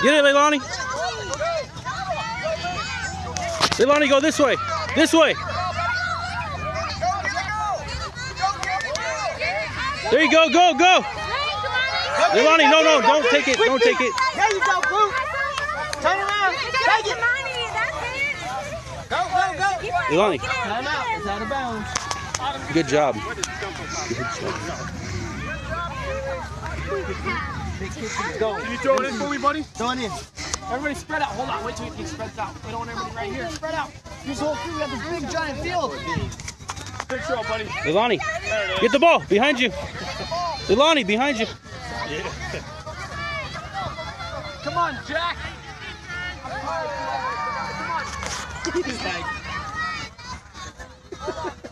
Get it, Laylonie. Laylonie, go this way. This way. There you go, go, go. Laylonie, no, no, don't take it, don't take it. There you go, boo. Turn around. Take it. Go, go, go. Laylonie. Time out. It's out of bounds. Good job. Go. Can you throw it in for me, buddy? Throw it in. Everybody spread out. Hold on. Wait till it spreads out. We don't want everybody right here. Spread out. This whole field, we got this big giant field. Big throw, buddy. Laylonie, get the ball behind you. Laylonie, behind you. Come on, Jack. Come on.